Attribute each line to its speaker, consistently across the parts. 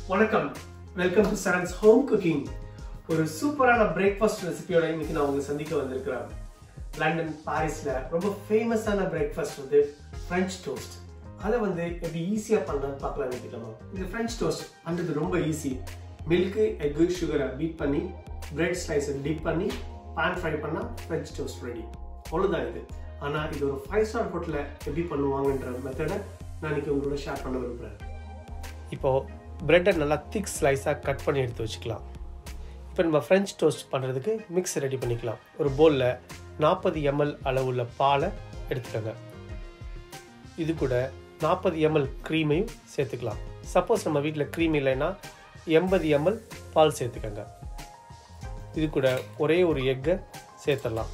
Speaker 1: வணக்கம், welcome to Saran's home cooking. ஒரு சூப்பரான பிரேக்ஃபாஸ்ட் ரெசிபியோட இன்னைக்கு நான் உங்களை சந்திக்க வந்திருக்கிறேன். லண்டன், பாரிஸ்ல ரொம்ப ஃபேமஸான பிரேக்ஃபாஸ்ட் வந்து ஃப்ரெஞ்ச் டோஸ்ட். அதை வந்து எப்படி ஈஸியாக பண்ணலாம்னு பார்க்கலாம் நினைக்கிறோம். இந்த ஃப்ரெஞ்ச் டோஸ்ட் பண்ணுறது ரொம்ப ஈஸி. மில்க்கு, எக்கு, சுகரை பீட் பண்ணி பிரெட் ஸ்லைஸை டிப் பண்ணி பேன் ஃப்ரை பண்ணால் ஃப்ரெஞ்ச் டோஸ்ட் ரெடி. அவ்வளோதான் இது. ஆனால் இது ஒரு 5-star ஹோட்டலில் எப்படி பண்ணுவாங்கன்ற மெத்தடை நான் இன்னைக்கு உங்களோட ஷேர் பண்ண விரும்புகிறேன். இப்போது பிரெட்டை நல்லா திக் ஸ்லைஸாக கட் பண்ணி எடுத்து வச்சுக்கலாம். இப்போ நம்ம ஃப்ரெஞ்ச் டோஸ்ட் பண்ணுறதுக்கு மிக்ஸ் ரெடி பண்ணிக்கலாம். ஒரு பவுலில் 40 ml அளவுள்ள பாலை எடுத்துக்கோங்க. இது கூட 40 ml க்ரீமையும் சேர்த்துக்கலாம். சப்போஸ் நம்ம வீட்டில் க்ரீம் இல்லைன்னா 80 ml பால் சேர்த்துக்கோங்க. இது கூட ஒரே ஒரு எக்கை சேர்த்துடலாம்.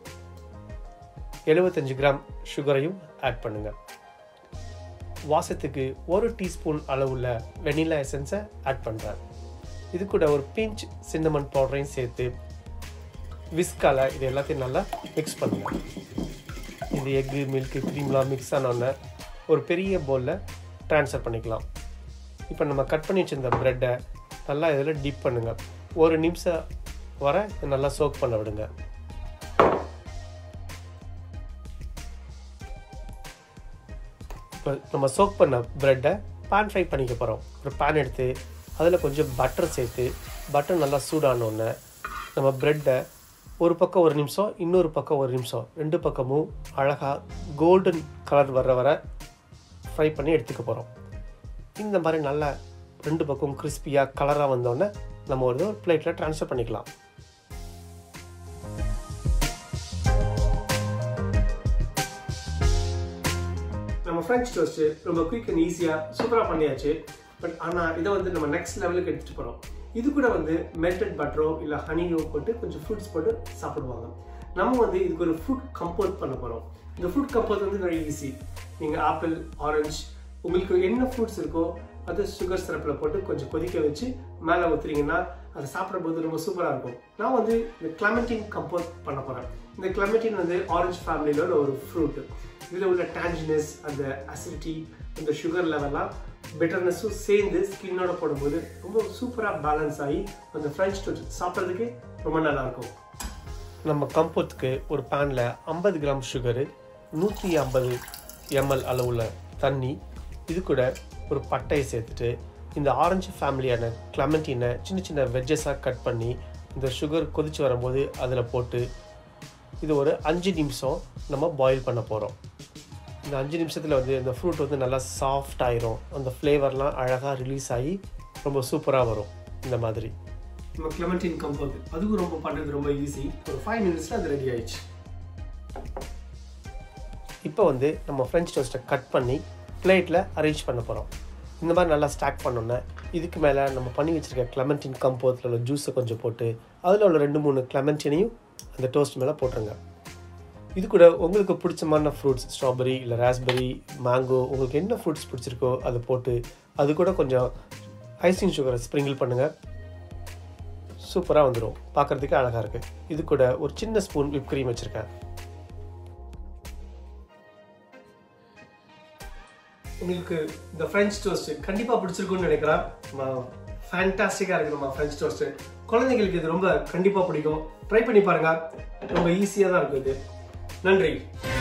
Speaker 1: 75 கிராம் சுகரையும் ஆட் பண்ணுங்கள். வாசத்துக்கு 1 டீஸ்பூன் அளவுள்ள வெனிலா எசன்ஸை ஆட் பண்ணுறேன். இது கூட ஒரு பிஞ்ச் சின்னமன் பவுடரையும் சேர்த்து விஸ்கால இது எல்லாத்தையும் நல்லா மிக்ஸ் பண்ணுங்கள். இது எக்கு, மில்க்கு, க்ரீம்லாம் மிக்ஸ் ஆனோடனே ஒரு பெரிய பவுலில் ட்ரான்ஸ்ஃபர் பண்ணிக்கலாம். இப்போ நம்ம கட் பண்ணி வச்சிருந்த ப்ரெட்டை நல்லா இதில் டிப் பண்ணுங்கள். 1 நிமிஷம் வர நல்லா சோக் பண்ண விடுங்க. இப்போ நம்ம சோக் பண்ண ப்ரெட்டை பேன் ஃப்ரை பண்ணிக்க போகிறோம். ஒரு பேன் எடுத்து அதில் கொஞ்சம் பட்டர் சேர்த்து பட்டர் நல்லா சூடானோடனே நம்ம ப்ரெட்டை ஒரு பக்கம் 1 நிமிஷம், இன்னொரு பக்கம் 1 நிமிஷம், 2 பக்கமும் அழகாக கோல்டன் கலர் வர ஃப்ரை பண்ணி எடுத்துக்க போகிறோம். இந்த மாதிரி நல்லா 2 பக்கம் கிறிஸ்பியாக கலராக வந்தோடனே நம்ம ஒரு பிளேட்டில் ட்ரான்ஸ்ஃபர் பண்ணிக்கலாம். நம்ம ஃப்ரெஞ்ச் டோஸ்ட்டு ரொம்ப குயிக் அண்ட் ஈஸியாக சூப்பராக பண்ணியாச்சு. பட் ஆனால் இதை வந்து நம்ம நெக்ஸ்ட் லெவலுக்கு எடுத்துகிட்டு போகிறோம். இது கூட வந்து மெல்டட் பட்டரோ இல்லை ஹனியோ போட்டு கொஞ்சம் ஃப்ரூட்ஸ் போட்டு சாப்பிடுவாங்க. நம்ம வந்து இதுக்கு ஒரு ஃப்ரூட் கம்போட் பண்ண போகிறோம். இந்த ஃப்ரூட் கம்போட் வந்து வெரி ஈஸி. நீங்கள் ஆப்பிள், ஆரஞ்சு, உங்களுக்கு என்ன ஃப்ரூட்ஸ் இருக்கோ அது சுகர் சிரப்பில் போட்டு கொஞ்சம் கொதிக்க வச்சு மேலே ஊற்றுறீங்கன்னா அதை சாப்பிடும்போது ரொம்ப சூப்பராக இருக்கும். நான் வந்து இந்த கிளமெண்டின் கம்போட் பண்ண போகிறேன். இந்த கிளமெண்டின் வந்து ஆரஞ்சு ஃபேமிலியில் ஒரு ஃப்ரூட். இதில் உள்ள டேஞ்சினஸ், அந்த அசிடிட்டி, அந்த சுகர் லெவலாம் பெட்டர்னஸும் சேர்ந்து ஸ்கின்னோட போடும்போது ரொம்ப சூப்பராக பேலன்ஸ் ஆகி அந்த ஃப்ரெஞ்ச் டோஸ்ட் சாப்பிட்றதுக்கு ரொம்ப நல்லாயிருக்கும். நம்ம கம்போத்துக்கு ஒரு பேனில் 50 கிராம் சுகரு, 150 ml அளவுள்ள தண்ணி, இது கூட ஒரு பட்டையை சேர்த்துட்டு இந்த ஆரஞ்சு ஃபேமிலியான கிளமெண்டினை சின்ன சின்ன வெஜ்ஜஸாக கட் பண்ணி இந்த சுகர் கொதித்து வரும்போது அதில் போட்டு இது ஒரு 5 நிமிஷம் நம்ம பாயில் பண்ண போகிறோம். இந்த 5 நிமிஷத்தில் வந்து இந்த ஃப்ரூட் வந்து நல்லா சாஃப்ட் ஆயிரும். அந்த ஃப்ளேவர்லாம் அழகாக ரிலீஸ் ஆகி ரொம்ப சூப்பராக வரும். இந்த மாதிரி நம்ம கிளமெண்டின் கம்போட் அதுவும் ரொம்ப பண்ணுறது ரொம்ப ஈஸி. ஒரு 5 மினிட்ஸில் அது ரெடி ஆயிடுச்சு. இப்போ வந்து நம்ம ஃப்ரெஞ்ச் டோஸ்ட்டை கட் பண்ணி பிளேட்டில் அரேஞ்ச் பண்ண போகிறோம். இந்த மாதிரி நல்லா ஸ்டாக் பண்ணோன்னே இதுக்கு மேலே நம்ம பண்ணி வச்சுருக்க கிளமெண்டின் கம்போத்தில் உள்ள ஜூஸை கொஞ்சம் போட்டு அதில் உள்ள 2-3 கிளமெண்டினையும் அந்த டோஸ்ட் மேலே போட்டுருங்க. இது கூட உங்களுக்கு பிடிச்சமான ஃப்ரூட்ஸ், ஸ்ட்ராபெரி இல்லை ராஸ்பெரி, மேங்கோ, உங்களுக்கு என்ன ஃப்ரூட்ஸ் பிடிச்சிருக்கோ அதை போட்டு அது கூட கொஞ்சம் ஐசிங் சுகரை ஸ்ப்ரிங்கிள் பண்ணுங்கள். சூப்பராக வந்துடும், பார்க்குறதுக்கு அழகாக இருக்குது. இது கூட ஒரு சின்ன ஸ்பூன் விப் க்ரீம் வச்சுருக்கேன். உங்களுக்கு இந்த ஃப்ரெஞ்ச் டோஸ்ட் கண்டிப்பாக பிடிச்சிருக்குன்னு நினைக்கிறேன். ஃபேண்டாஸ்டிக்காக இருக்குது நம்ம ஃப்ரெஞ்ச் டோஸ்ட்டு. குழந்தைங்களுக்கு இது ரொம்ப கண்டிப்பாக பிடிக்கும். ட்ரை பண்ணி பாருங்கள், ரொம்ப ஈஸியாக தான் இருக்குது. நன்றி.